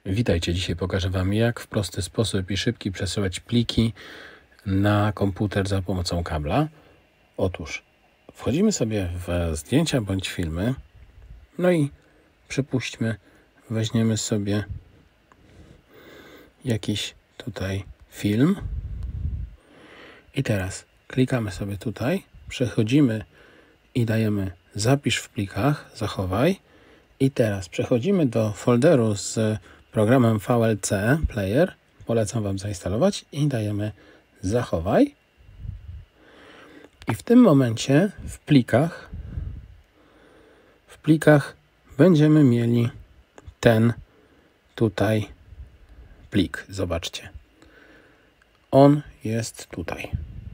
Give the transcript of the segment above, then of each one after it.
Witajcie, dzisiaj pokażę Wam, jak w prosty sposób i szybki przesyłać pliki na komputer za pomocą kabla. Otóż wchodzimy sobie w zdjęcia bądź filmy, no i przypuśćmy, weźmiemy sobie jakiś tutaj film i teraz klikamy sobie tutaj, przechodzimy i dajemy zapisz w plikach, zachowaj i teraz przechodzimy do folderu z programem VLC Player, polecam Wam zainstalować i dajemy zachowaj i w tym momencie w plikach będziemy mieli ten tutaj plik, zobaczcie, on jest tutaj,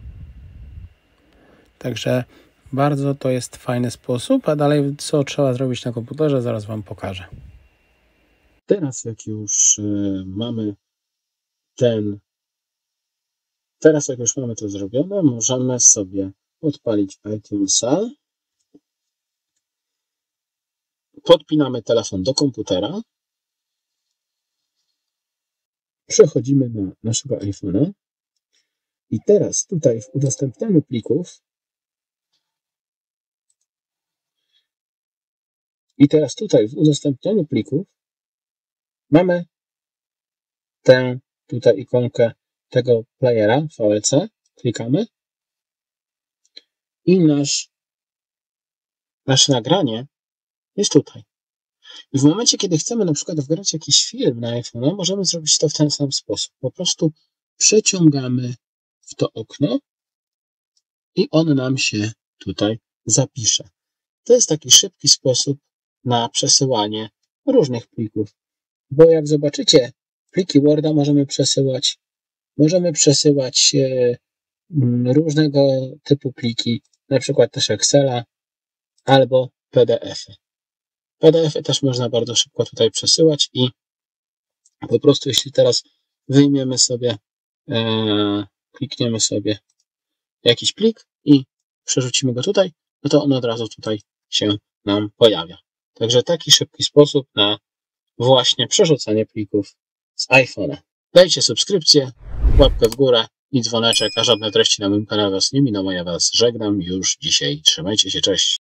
także bardzo to jest fajny sposób, a dalej co trzeba zrobić na komputerze zaraz Wam pokażę. Teraz jak już mamy to zrobione, możemy sobie odpalić iTunesa. Podpinamy telefon do komputera. Przechodzimy na naszego iPhone'a. I teraz tutaj w udostępnianiu plików mamy tę tutaj ikonkę tego playera VLC, klikamy i nasze nagranie jest tutaj. I w momencie, kiedy chcemy na przykład wgrać jakiś film na iPhone, możemy zrobić to w ten sam sposób. Po prostu przeciągamy w to okno i on nam się tutaj zapisze. To jest taki szybki sposób na przesyłanie różnych plików, bo jak zobaczycie, pliki Worda możemy przesyłać różnego typu pliki, na przykład też Excela albo PDF-y. PDF-y też można bardzo szybko tutaj przesyłać i po prostu jeśli teraz wyjmiemy sobie, klikniemy sobie jakiś plik i przerzucimy go tutaj, no to on od razu tutaj się nam pojawia. Także taki szybki sposób na właśnie przerzucanie plików z iPhone'a. Dajcie subskrypcję, łapkę w górę i dzwoneczek, a żadne treści na moim kanale Was nie miną, a ja Was żegnam już dzisiaj. Trzymajcie się, cześć!